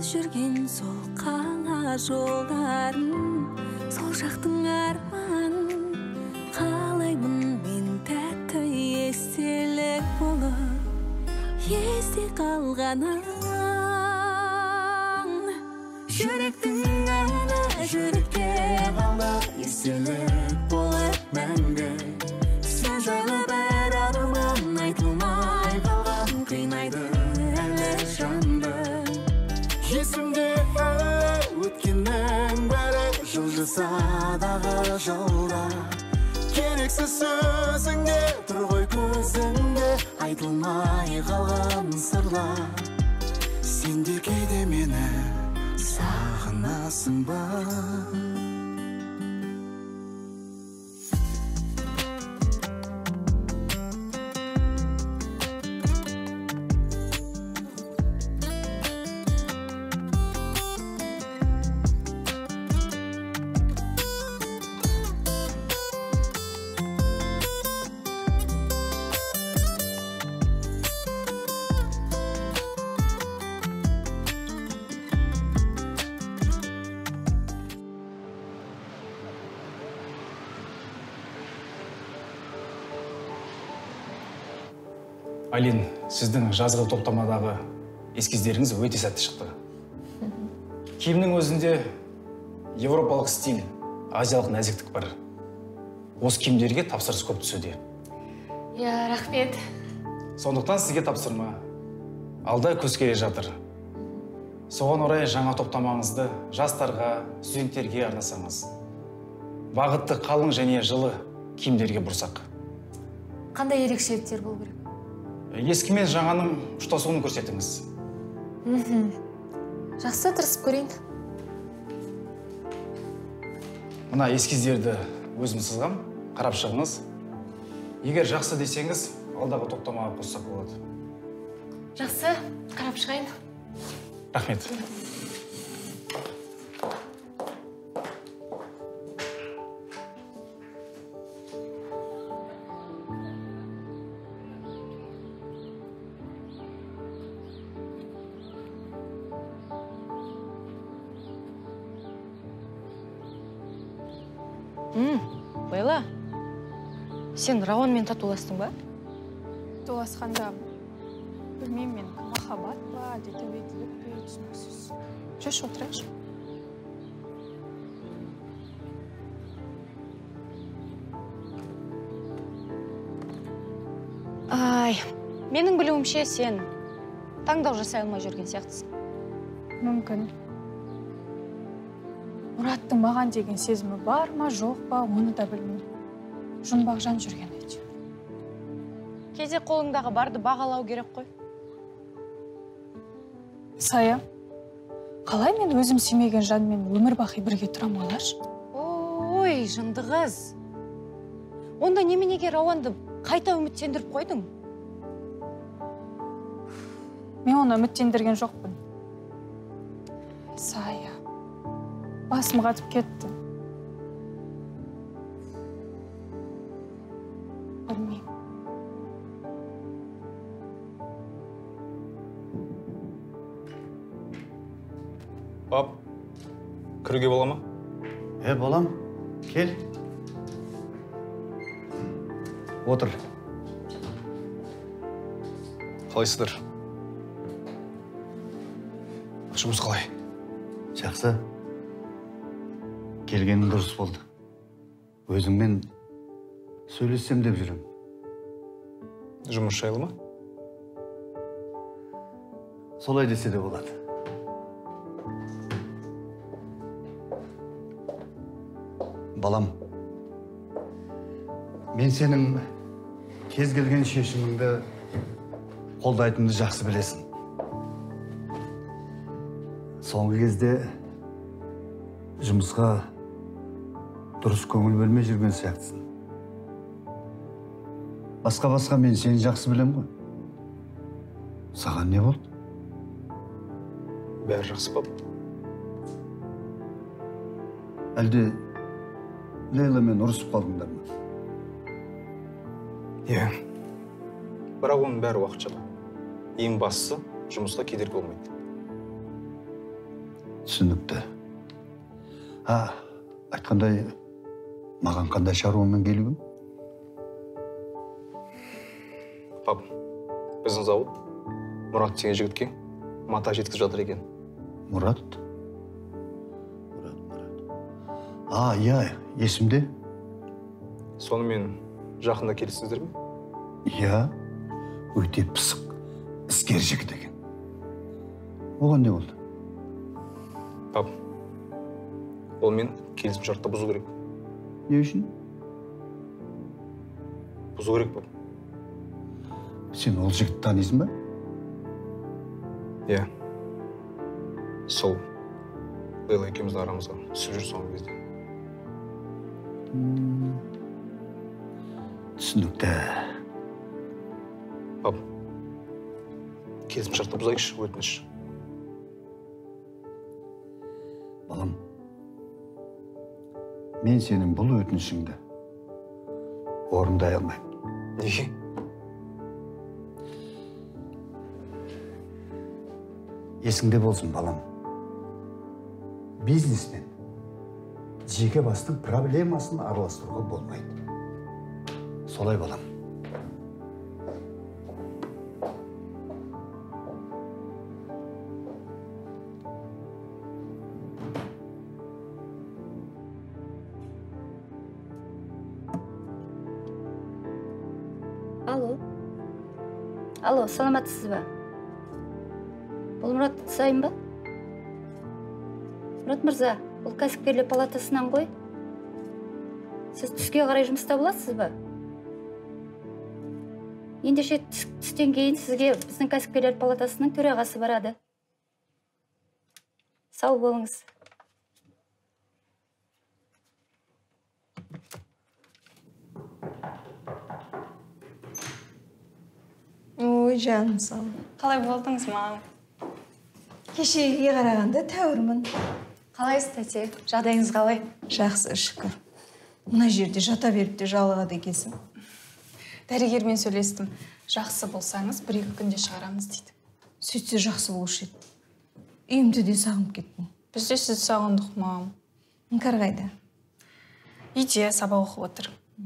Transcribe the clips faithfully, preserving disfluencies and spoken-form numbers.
жүрген сол қала жолдарын, сол жақтың арманын қалаймын мен тәтті естелік болып есте қалғанын. Жүректің әні жүректе қалды, естелік болып мәңгі. Сен жайлы бір арман айтылмай қалған, қинайды әлі жанды. Есімде әлі өткеннің бәрі, жылжысадағы жолда. Керексіз сөзіңде тұр ғой көзіңде, айтылмай қалған сырлар. Сен де кейде мені сағынасың ба? Айлин, сіздің жазғы топтамадағы эскиздеріңіз өте сәтті шықты. Киімнің өзінде европалық стиль, азиялық нәзіктік бар. Осы киімдерге тапсырыс көп түсуде. Я, рахмет. Сондықтан сізге тапсырма. Алда көз келе жатыр. Соған орай жаңа топтамаңызды жастарға, студенттерге арнасаңыз. Бағытты қалың және жылы киімдерге бұрсақ. Қандай ерекшеліктер болу керек? Ескі мен жаңаның ұштасуын көрсетіңіз. Жақсы, тырысып көрейін. Мына эскиздерді өзім сызғам, қарап шығыңыз. Егер жақсы десеңіз, алдағы топтамаға қоссақ болады. Жақсы, қарап шығайын. Рахмет. Байла, сен Рауанмен татуластың ба? Татуласқанда, білмеймін мен, махаббат па, әлде тәуелділік пе, түсініксіз. Жүрші, отырайыншы. Ай, менің білуімше сен таңдау жасай алмай жүрген сияқтысың. Мүмкін. Мұраттың маған деген сезімі бар ма, жоқ па, оны да білмеймін. Жұмбақ жан жүрген әйтеуір. Кейде қолыңдағы барды бағалау керек қой. Сая, қалай мен өзім сүймеген жанмен өмір бақи бірге тұрам алаш? Ой, жынды қыз. Онда неменеге Рауанды қайта үміттендіріп қойдың? Мен оны үміттендірген жоқпын. Сая, басым қатып кетті. Білмеймін. Пап, кіруге бола ма? Е, балам, кел. Отыр. Қалайсыздар? Жұмыс қалай? Жақсы. Келгенің дұрыс болды. Өзіңмен сөйлессем деп жүрім. Жұмыс жайлы ма? Солай десе де болады. Балам, мен сенің кез келген шешіміңді қолдайтынды жақсы білесің. Соңғы кезде жұмысқа дұрыс көңіл бөлмей жүрген сияқтысың. Басқа-басқа мен сені жақсы білем ғой. Саған не болды? Бәрі жақсы, пап. Әлде Лейламен ұрысып қалдыңдар ма? Иә. Бірақ оның бәрі уақытша. Ең бастысы жұмысқа кедергі болмайды. Түсінікті. А, айтқандай, маған қандай шаруамен келуің? Пап, біздің зауыт Мұрат деген жігітке мата жеткізіп жатыр екен. Мұрат? Мұрат, Мұрат. А, иә, есімде? Сонымен жақында келесіздер ме? Иә, өте пысық, іскер жігіт екен. Оған не болды? Пап, ол мен келісім шартты бұзу керек. Не үшін? Бұзу керек, пап. Сен ол жігітті танисың ба? Иә. Сол Лейла екеуміздің арамызға түсіп жүр соңғы кезде. Түсінікті. Пап, келісім шартты бұзайықшы, өтініш. Балам, мен сенің бұл өтінішіңді орындай алмаймын. Неге? Есіңде болсын, балам. Бизнесмен жеке бастың проблемасын араластыруға болмайды. Солай, балам. Алло. Алло, саламатсыз ба? Бұл Мұрат Сайын ба? Мұрат мырза, бұл кәсіпкерлер палатасынан ғой. Сіз түске қарай жұмыста боласыз ба? Ендеше түстен кейін сізге біздің кәсіпкерлер палатасының төрағасы барады. Сау болыңыз. Ой, жаным сау. Қалай болдыңыз, мам? Кешегіге қарағанда тәуірмін. Қалайсыз, тәте? Жағдайыңыз қалай? Жақсы, шүкір. Мына жерде жата беріп те жалығады екенсің. Дәрігермен сөйлестім. Жақсы болсаңыз, бір-екі күнде шығарамыз дейді. Сөйтсе жақсы болушы еді. Үйімді де сағынып кеттім. Біз де сізді сағындық, мам. Іңкәр қайда? Үйде сабақ оқып отыр.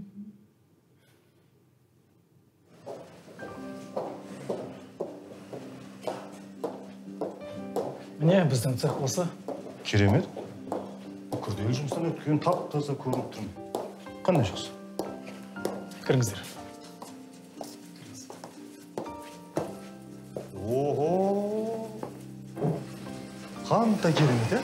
Міне, біздің цех осы. Керемет. Күрделі жұмыстан өткен тап-таза көрініп тұрмын. Қандай жақсы? Кіріңіздер. Ого! Қандай керемет, ә?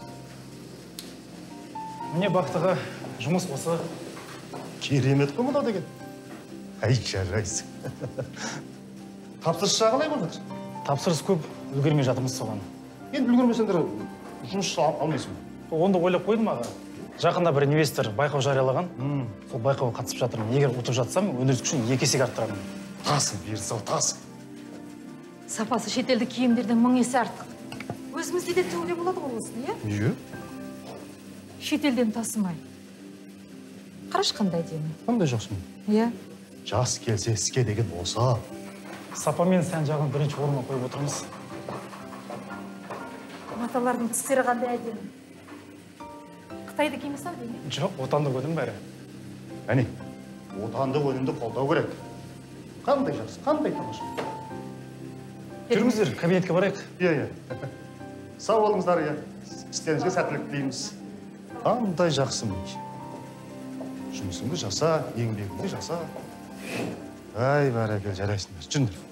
Міне бақтыға жұмыс осы. Керемет қой мұна деген. Әй, жарайсың. Тапсырыс жағалай болдыр? Тапсырыс көп, үлгермей жатырмыз соған. Енді үлгермесеңдер жұмыс алмайсың. Онда ойлап қойдым аға. Жақында бір инвестор байқау жариялаған. Сол байқауға қатысып жатырмын. Егер ұтып жатсам, өндіріс күшін екі есеге арттырамын. Тасын, берсау, тасын. Сапасы шетелдік киімдерден мың есе артық. Өзімізде де тігуге болады ғой осыны, иә? Неге? Шетелден тасымай. Қараш қандай демі? Қандай жақсы мен? Иә. Жас келсе іске деген болса. Сапа мен сән жағын бірінші орынға қойып отырмыз. Маталардың түстері қандай әдемі. Қытайды кимесам деймін? Жоқ, отандық өнім бәрі. Әне, отандық өнімді қолдау керек. Қандай жақсы, қандай тамаша. Жүріңіздер, кабинетке барайық. Иә, иә. Сау болыңыздар, иә. Істеріңізге сәттілік тілейміз. Қандай жақсы мен. Жұмысыңды жаса, еңбегіңді жаса. Ай, бәрекел, жарайсыңдар. Жүріңдер.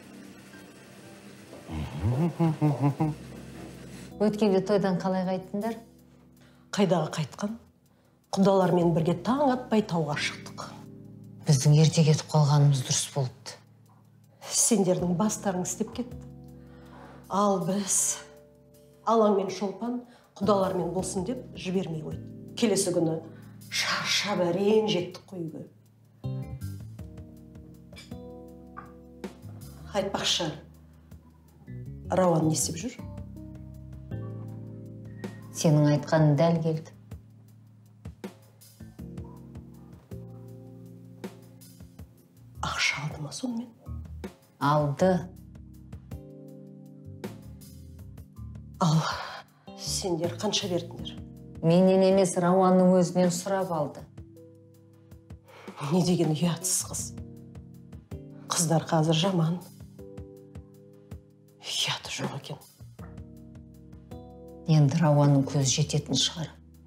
Өткенде тойдан қалай қайттыңдар? Қайдағы қайтқан? Құдалармен бірге таң атпай тауға шықтық. Біздің ерте кетіп қалғанымыз дұрыс болыпты. Сендердің бастарың істеп кетті. Ал біз Алаң мен Шолпан құдалармен болсын деп жібермей қойды. Келесі күні шаршап әрең жеттік қой үйге. Айтпақшы, Рауан не істеп жүр? Сенің айтқаның дәл келді. Ақша алды ма сонымен? Алды. Ал сендер қанша бердіңдер? Менен емес, Рауанның өзінен сұрап алды. Не деген ұятсыз қыз. Қыздар қазір жаман. Ұяты жоқ екен. Енді Рауанның көзі жететін шығар.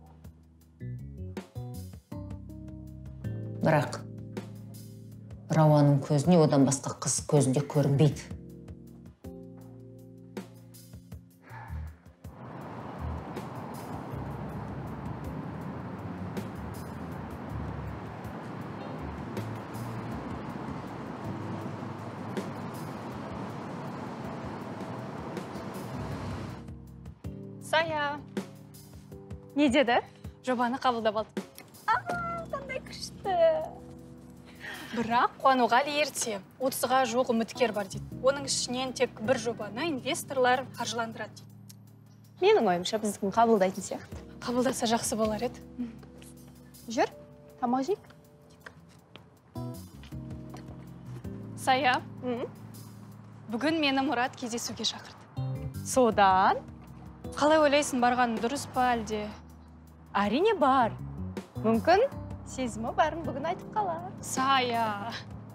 Бірақ Рауанның көзіне одан басқа қыз көзінде көрінбейді. Сая. Не деді? Жобаны қабылдап алдым. Аа, қандай күшті. Бірақ Қуануғали ерте. отызға жоқ үміткер бар дейді. Оның ішінен тек бір жобаны инвесторлар қаржыландырады дейді. Менің ойымша біздікін қабылдайтын сияқты. Қабылдаса жақсы болар еді. Жүр, тамақ жейік. Сая, бүгін мені Мұрат кездесуге шақырды. Содан? Қалай ойлайсың, барғаның дұрыс па әлде? Әрине бар. Мүмкін сезімі барын бүгін айтып қалар. Сая.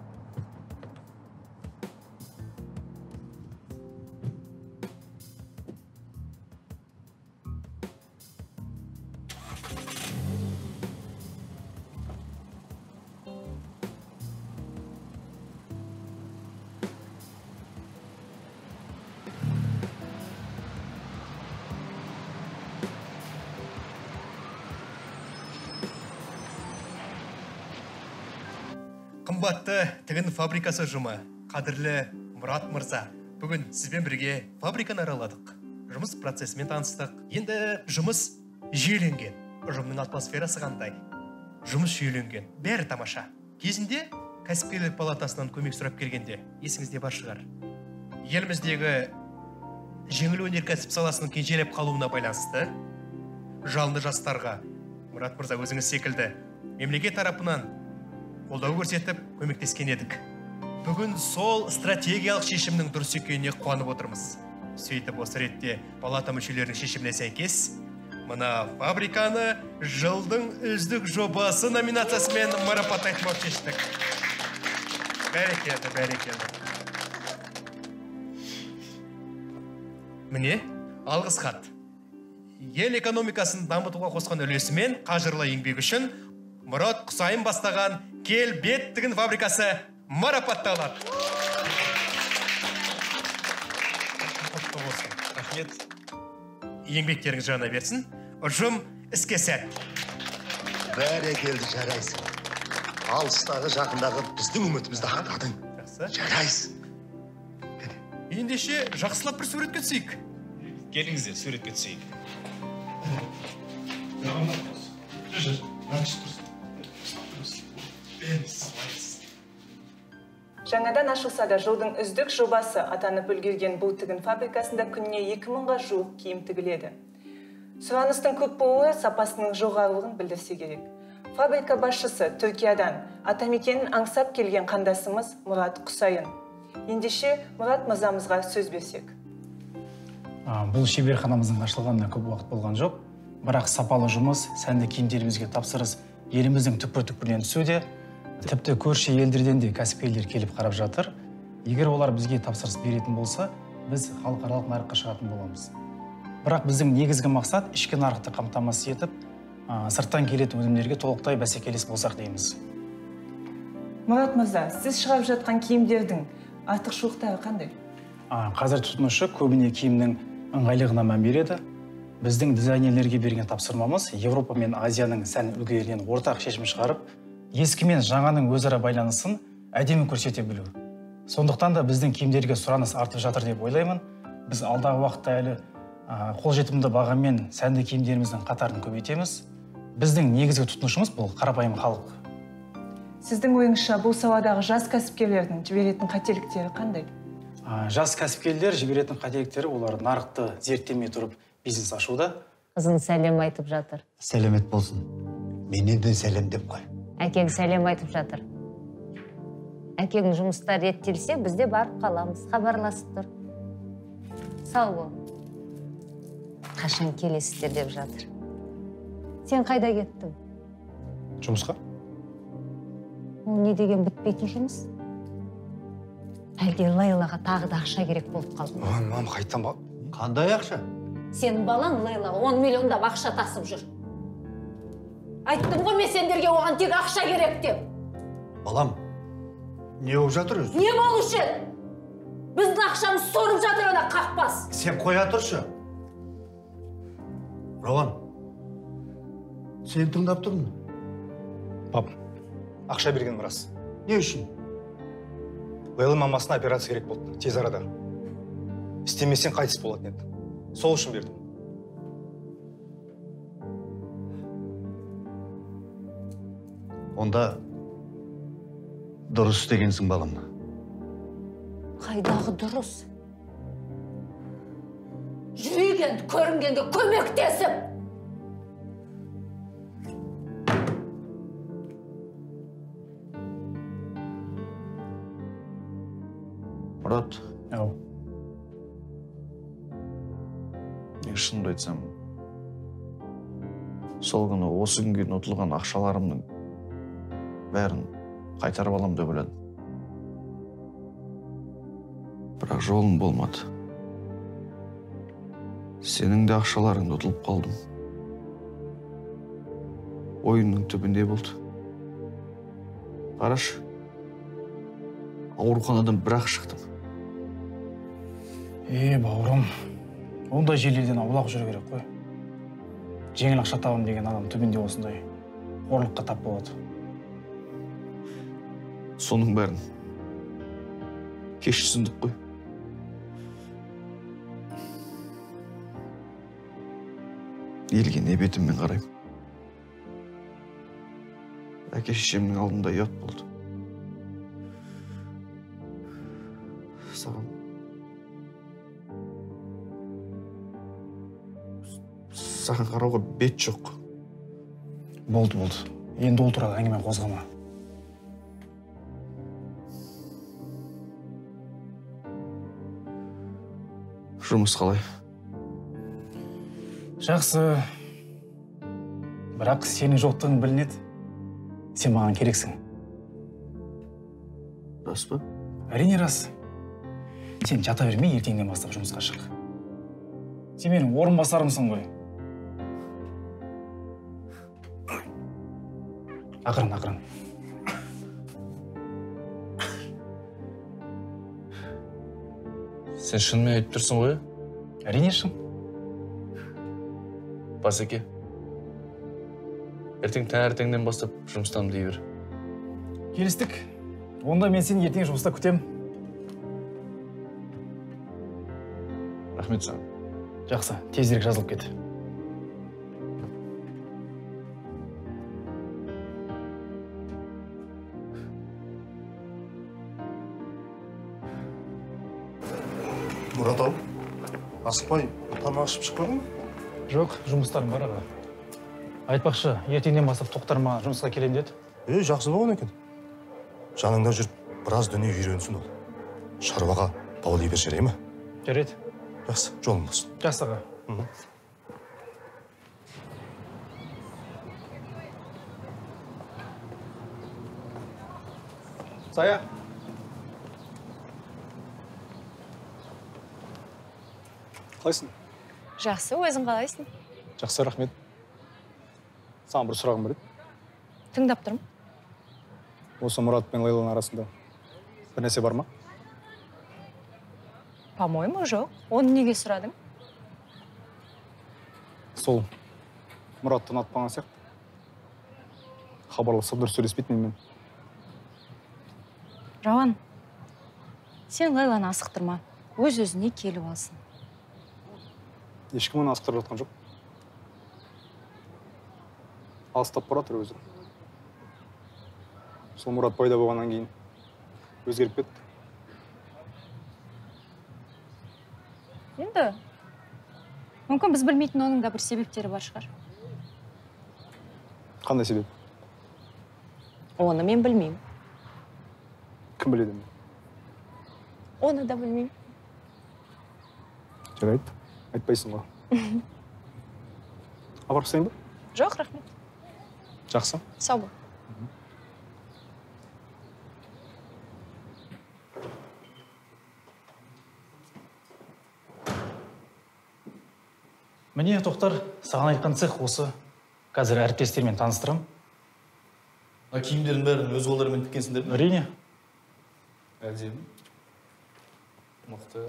Қымбатты тігін фабрикасы ұжымы, қадірлі Мұрат мырза, бүгін сізбен бірге фабриканы араладық. Жұмыс процесімен таныстық. Енді жұмыс жүйеленген. Ұжымның атмосферасы қандай? Жұмыс жүйеленген. Бәрі тамаша. Кезінде кәсіпкерлер палатасынан көмек сұрап келгенде есіңізде бар шығар. Еліміздегі жеңіл өнеркәсіп саласының кенжелеп қалуына байланысты жалынды жастарға Мұрат мырза өзіңіз секілді мемлекет тарапынан қолдау көрсетіп, көмектескен едік. Бүгін сол стратегиялық шешімнің дұрыс екеніне қуанып отырмыз. Сөйтіп осы ретте палата мүшелерінің шешіміне сәйкес, мына фабриканы жылдың үздік жобасы номинациясымен марапаттайтын шештік. Бәрекелді, бәрекелді. Міне, алғыс хат. Ел экономикасын дамытуға қосқан үлесімен қажырлы еңбек үшін Мұрат Құсайын бастаған Келбет тігін фабрикасы марапатталады. Рахмет. Еңбектеріңіз жана берсін. Ұжым іске сәт. Бәрекелді, жарайсың. Алыстағы жақындағы біздің үмітімізді ақтадың. Жарайсың. Ендеше жақсылап бір суретке түсейік. Келіңіздер, суретке түсейік. Жаңадан ашылса да жылдың үздік жобасы атанып үлгерген бұл тігін фабрикасында күніне екі мыңға жуық киім тігіледі. Сұраныстың көп болуы сапасының жоғарылығын білдірсе керек. Фабрика басшысы Түркиядан атамекенін аңсап келген қандасымыз Мұрат Құсайын. Ендеше Мұрат мырзамызға сөз берсек. Бұл шеберханамыздың ашылғанына көп уақыт болған жоқ, бірақ сапалы жұмыс, сәнді киімдерімізге тапсырыс еліміздің түкпір-түкпірінен түсуде. Тіпті көрші елдерден де кәсіпкерлер келіп қарап жатыр. Егер олар бізге тапсырыс беретін болса, біз халықаралық нарыққа шығатын боламыз. Бірақ біздің негізгі мақсат ішкі нарықты қамтамасыз етіп, сырттан келетін өнімдерге толықтай бәсекелес болсақ дейміз. Мұрат мырза, сіз шығарып жатқан киімдердің артықшылықтары қандай? Қазір тұтынушы көбіне киімнің ыңғайлығына мән береді. Біздің дизайнерлерге берген тапсырмамыз Европа мен Азияның сән үлгілерінен ортақ шешім шығарып, ескі мен жаңаның өзара байланысын әдемі көрсете білу. Сондықтан да біздің киімдерге сұраныс артып жатыр деп ойлаймын. Біз алдағы уақытта әлі қолжетімді бағамен сәнді киімдеріміздің қатарын көбейтеміз. Біздің негізгі тұтынушымыз бұл қарапайым халық. Сіздің ойыңызша бұл саладағы жас кәсіпкерлердің жіберетін қателіктері қандай? Жас кәсіпкерлер жіберетін қателіктері олар нарықты зерттемей тұрып бизнес ашуда. Қызың сәлем айтып жатыр. Сәлемет болсын. Менен де сәлем деп қой. Әкең сәлем айтып жатыр. Әкең жұмыстар реттелсе, бізде барып қаламыз. Хабарласып тұр. Сау бол. қашан келесіздер деп жатыр. Сен қайда кеттің? Жұмысқа? Ол не деген бітпейтін жұмыс? Әлде Лейлаға тағы да ақша керек болып қалды? Ой, мам, қайттан ба? Қандай ақша? Сен балаң Лейлаға он миллиондап ақша тасып жүр. Айттым ғой мен сендерге оған тек ақша керек деп. Балам, не болып жатыр өзі? Не болушы еді? Біздің ақшамыз сорып жатыр ана қақпас. Сен қоя тұршы. Рауан, сен тыңдап тұрмын. Пап, ақша берген рас. Не үшін? Лейла мамасына операция керек болды, тез арада. Істемесең қайтыс болатын еді. Сол үшін бердім. Онда дұрыс істегенсің, балам. Қайдағы дұрыс? Жүрегенді көрінгенде көмектесіп. Мұрат. Ау. Мен шынымды айтсам, сол күні осы күнге ұтылған ақшаларымның бәрін қайтарып алам деп ойладым. Бірақ жолым болмады. Сенің де ақшаларыңды ұтылып қалдым. Ойынның түбінде болды. Қараш, ауруханадан бір-ақ шықтым. Е, бауырым, ондай жерлерден аулақ жүру керек қой. Жеңіл ақша табым деген адам түбінде осындай қорлыққа тап болады. Соның бәрін кеш түсіндік қой. Елге не бетіммен қараймын. Әке шешемнің алдында ұят болды. Саған Саған қарауға бет жоқ. Болды, болды. Енді ол туралы әңгіме қозғама. Жұмыс қалай? Жақсы. Бірақ сенің жоқтығың білінеді. Сен маған керексің. Рас па? Әрине рас. Сен жата бермей, ертеңнен бастап жұмысқа шық. Сен менің орынбасарымсың ғой. Ақырын, ақырын. Сен шынымен айтып тұрсың ғой? Әрине шын. Басеке, ертең таңертеңнен бастап жұмыстамын дей бер. Келістік. Онда мен сені ертең жұмыста күтем. Рахмет саған. Жақсы, тезірек жазылып кет. Мұрат ау, асықпай тамақ ішіп шықпадың ба? Жоқ, жұмыстарым бар аға. Айтпақшы, ертеңнен бастап тоқтарма жұмысқа келем деді. Е, жақсы болған екен. Жаныңда жүріп, біраз дүние үйренсін ол. Шаруаға бауыл ебер жарай ма? Жарайды. Жақсы, жолың болсын. Жақсы аға. Сая. Қалайсың? Жақсы, өзің қалайсың? Жақсы, рахмет. Саған бір сұрағым бар еді. Тыңдап тұрмын. Осы Мұрат пен Лейланың арасында бір нәрсе бар ма? По-моему, жоқ. Оны неге сұрадың? Сол Мұратты ұнатпаған сияқты. Хабарласып дұрыс сөйлеспейтін мен. Рауан, сен Лейланы асықтырма. Өз-өзіне келіп алсын. Ешкім оны асықтырып жатқан жоқ. Алыстап баратыр өзі. Сол Мұрат пайда болғаннан кейін өзгеріп кетті. Енді, мүмкін біз білмейтін оның да бір себептері бар шығар. Қандай себеп? Оны мен білмеймін. Кім біледі? Оны да білмеймін. Жарайды, айтпайсың ғой. апарып тастайын ба? Жоқ, рахмет. Жақсы. Сау бол. Міне, Тоқтар, саған айтқан цех осы. Қазір әріптестермен таныстырам. Киімдердің бәрін өз қолдарымен тіккенсіңдер ме? Әрине. Әдемі. Мықты.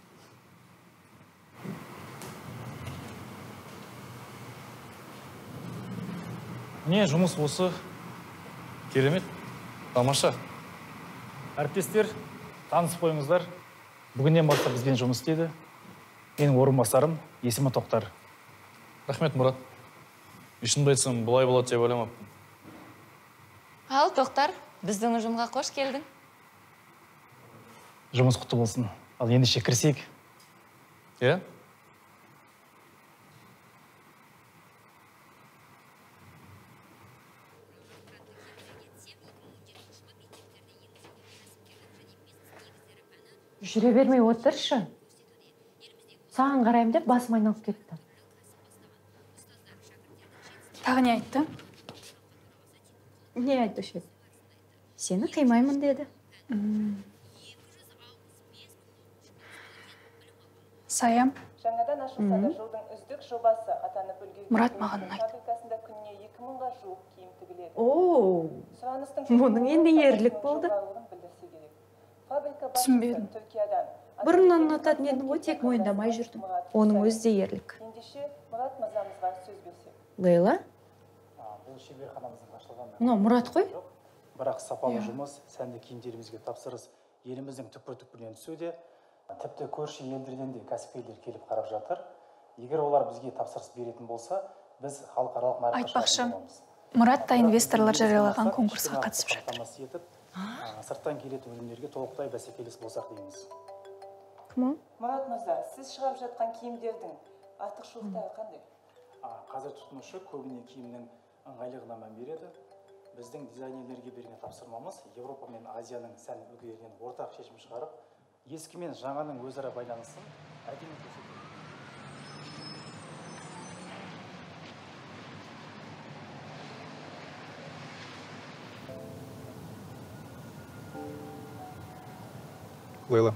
Міне, жұмыс осы. Керемет. Тамаша. Әріптестер, танысып қойыңыздар. Бүгіннен бастап бізбен жұмыс істейді. Менің орынбасарым, есімі Тоқтар. Рахмет, Мұрат. Шынымды айтсам, бұлай болады деп ойламаппын. Ал, Тоқтар, біздің ұжымға қош келдің. Жұмыс құтты болсын. Ал ендеше кірісейік. Иә? Жүре бермей отыршы. Саған қарайым деп басым айналып кетті. Тағы не айтты? Не айтты шет? Сені қимаймын деді. Саям. Жаңадан ашылса да жылдың үздік жобасы атанып үлгерген Мұрат маған ұнайды. фабрикасында күніне екі мыңға жуық киім тігіледі. О, мұның енді ерлік болды. Түсінбедім. Бұрыннан ұнататын едім ғой, тек мойындамай жүрдім. Оның өзі де ерлік. Ендеше Мұрат мырзамызға сөз берсек. Лейла? Бұл шеберханамыздың ашылғаны. Мынау Мұрат қой? Бірақ сапалы жұмыс, сәнді киімдерімізге тапсырыс еліміздің түкпір-түкпірінен түсуде. Тіпті көрші елдерден де кәсіпкерлер келіп қарап жатыр. Егер олар бізге тапсырыс беретін болса, біз халықаралық нарыққа Айтпақшы, шығатын боламыз. Мұрат та инвесторлар жариялаған конкурсқа қатысып жатыр. Сырттан келетін өнімдерге толықтай бәсекелес болсақ дейміз. Кім? Мұрат мырза, сіз шығарып жатқан киімдердің артықшылықтары қандай? Қазір тұтынушы көбіне киімнің ыңғайлығына мән береді. Біздің дизайнерлерге берген тапсырмамыз Еуропа мен Азияның сән үлгілерінен ортақ шешім шығарып, ескі мен жаңаның өзара байланысын әдемі көрсетеді. Лейла,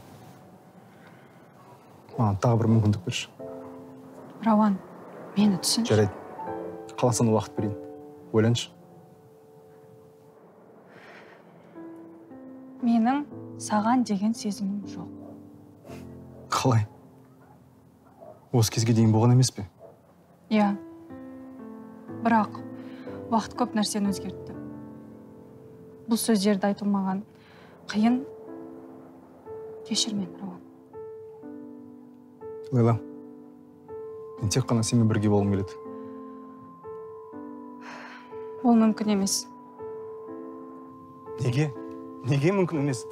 маған тағы бір мүмкіндік берші. Рауан, мені түсін. Жарайды. Қаласаң уақыт берейін. Ойланшы. Менің саған деген сезімім жоқ. Қалай? Осы кезге дейін болған емес пе? Иә. Бірақ уақыт көп нәрсені өзгертті. Бұл сөздерді айту маған қиын. Кешір мені, Рауан. Лейла, мен тек қана сенімен бірге болғым келеді. Ол мүмкін емес. Неге? Неге мүмкін емес?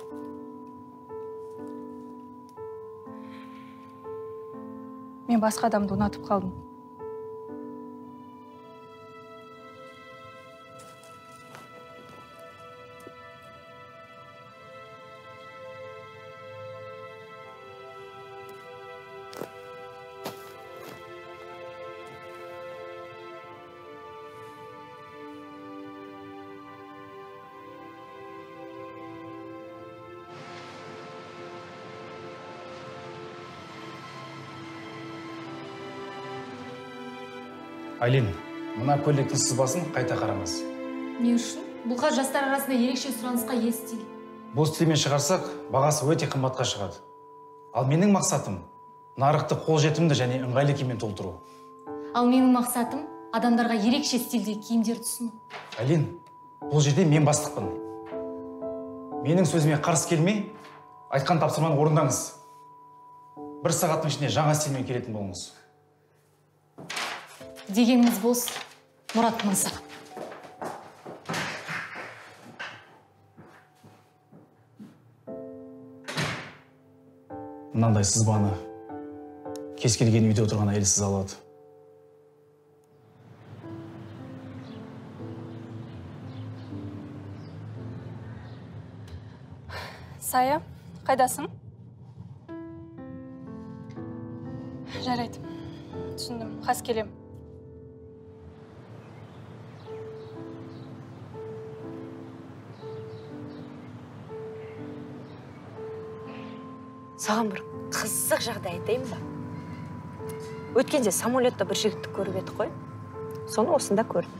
Мен басқа адамды ұнатып қалдым. Айлин, мына көйлектің сызбасын қайта қараңыз. Не үшін? Бұлға жастар арасында ерекше сұранысқа ие стиль. Бұл стильмен шығарсақ, бағасы өте қымбатқа шығады. Ал менің мақсатым нарықты қолжетімді және ыңғайлы киіммен толтыру. Ал менің мақсатым адамдарға ерекше стильде киімдер ұсыну. Айлин, бұл жерде мен бастықпын. Менің сөзіме қарсы келмей, айтқан тапсырманы орындаңыз. Бір сағаттың ішінде жаңа стильмен келетін болыңыз. Дегеніңіз болсын, Мұрат мырза. Мынандай сызбаны кез келген үйде отырған әйел сыза алады. Сая, қайдасың? Жарайды. Түсіндім, қас келем. Саған бір қызық жағдай айтайын ба? Өткенде самолетта бір жігітті көріп едік қой. Соны осында көрдім.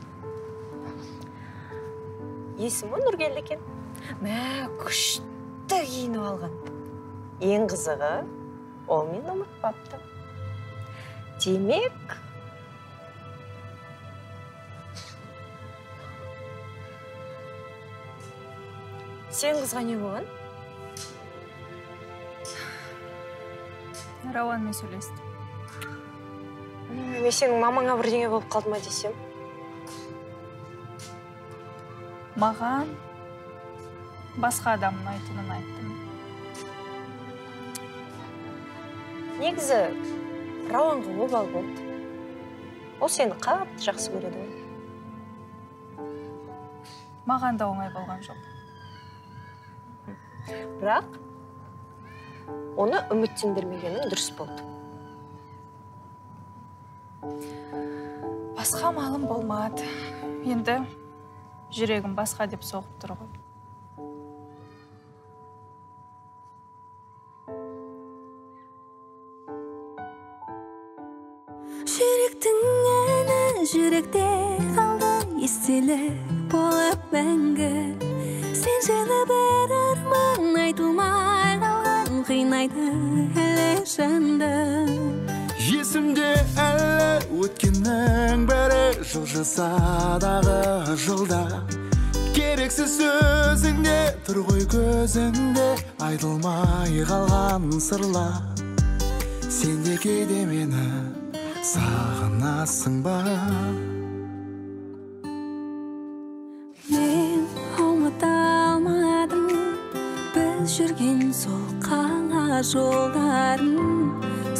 Есімі Нұргелді екен. Мә, күшті киініп алған. Ең қызығы, ол мені ұмытпапты. Демек, сен қызға не болған? Рауанмен сөйлесті. Мен сенің мамаңа бірдеңе болып қалды ма десем? Маған басқа адамның айтынын айттым. Негізі, Рауанға обал болды. Ол сені қатты жақсы көреді ғой. Маған да оңай болған жоқ. Бірақ, оны үміттендірмегенің дұрыс болды. Басқа малым болмады. Енді жүрегім басқа деп соғып тұр ғой. Жүректің әні жүректе қалды, естелік болып мәңгі. Сен жайлы бір арман айтылмай қалған, қинайды әлі жанды. Есімде әлі өткеннің бәрі, жылжысадағы жылда. Керексіз сөзіңде тұр ғой көзіңде, айтылмай қалған сырла. Сен де кейде мені сағынасың ба? Мен ұмыта алмадым біз жүрген сол қала жолдарын.